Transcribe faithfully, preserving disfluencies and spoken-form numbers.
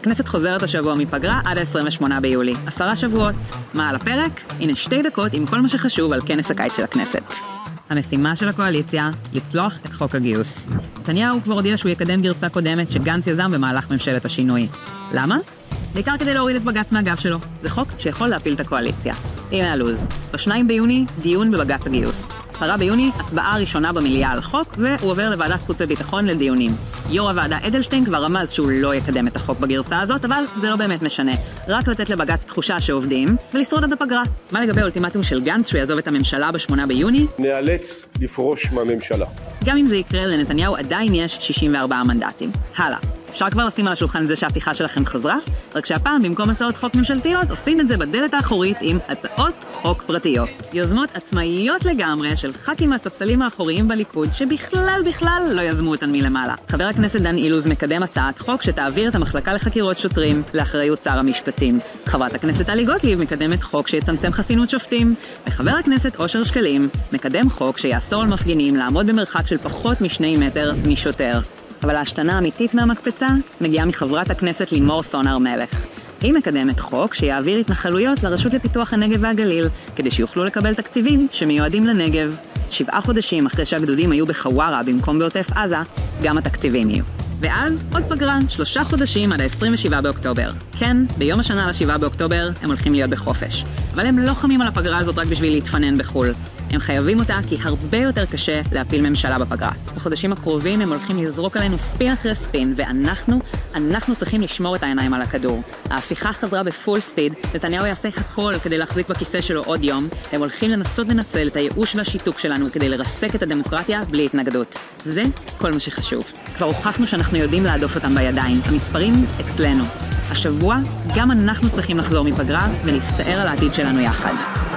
הכנסת חוזרת השבוע מפגרה עד ה-עשרים ושמונה ביולי. עשרה שבועות. מה על הפרק? הנה שתי דקות עם כל מה שחשוב על כנס הקיץ של הכנסת. המשימה של הקואליציה, לפלוח את חוק הגיוס. נתניהו כבר הודיע שהוא יקדם גרסה קודמת שגנץ יזם במהלך ממשלת השינוי. למה? בעיקר כדי להוריד את בג"ץ מהגב שלו. זה חוק שיכול להפיל את הקואליציה. הנה הלוז. בשניים ביוני, דיון בבג"ץ הגיוס. עשרה ביוני, הצבעה ראשונה במליאה על החוק, והוא עובר לוועדת חוץ וביטחון לדיונים. יו"ר הוועדה אדלשטיין כבר רמז שהוא לא יקדם את החוק בגרסה הזאת, אבל זה לא באמת משנה. רק לתת לבג"ץ תחושה שעובדים, ולשרוד עד הפגרה. מה לגבי האולטימטום של גנץ שהוא יעזוב את הממשלה בשמונה ביוני? נאלץ לפרוש מהממשלה. גם אם זה יקרה, לנתניהו עדיין יש שישים וארבעה מנדטים. הלאה. אפשר כבר לשים על השולחן את זה שההפיכה שלכם חזרה, רק שהפעם במקום הצעות חוק ממשלתיות עושים את זה בדלת האחורית עם הצעות חוק פרטיות. יוזמות עצמאיות לגמרי של ח"כים מהספסלים האחוריים בליכוד שבכלל בכלל לא יזמו אותן מלמעלה. חבר הכנסת דן אילוז מקדם הצעת חוק שתעביר את המחלקה לחקירות שוטרים לאחריות שר המשפטים. חברת הכנסת טלי גוטליב מקדמת חוק שיצמצם חסינות שופטים, וחבר הכנסת אושר שקלים מקדם חוק שיאסור על מפגינים לעמוד במרחק של פחות משני מטר משוטר. אבל ההשתנה האמיתית מהמקפצה מגיעה מחברת הכנסת לימור סון הר מלך. היא מקדמת חוק שיעביר התנחלויות לרשות לפיתוח הנגב והגליל, כדי שיוכלו לקבל תקציבים שמיועדים לנגב. שבעה חודשים אחרי שהגדודים היו בחווארה במקום בעוטף עזה, גם התקציבים יהיו. ואז עוד פגרה, שלושה חודשים עד ה-עשרים ושבעה באוקטובר. כן, ביום השנה ל-שבעה באוקטובר הם הולכים להיות בחופש. אבל הם לא חמים על הפגרה הזאת רק בשביל להתפנן בחול. הם חייבים אותה כי הרבה יותר קשה להפיל ממשלה בפגרה. בחודשים הקרובים הם הולכים לזרוק עלינו ספין אחרי ספין, ואנחנו, אנחנו צריכים לשמור את העיניים על הכדור. ההפיכה חזרה בפול ספיד, נתניהו יעשה הכל כדי להחזיק בכיסא שלו עוד יום, הם הולכים לנסות לנצל את הייאוש והשיתוק שלנו כדי לרסק את הדמוקרטיה בלי התנגדות. זה כל מה שחשוב. כבר הוכחנו שאנחנו יודעים להדוף אותם בידיים. המספרים אצלנו. השבוע גם אנחנו צריכים לחזור מפגרה ולהסתער על העתיד שלנו יחד.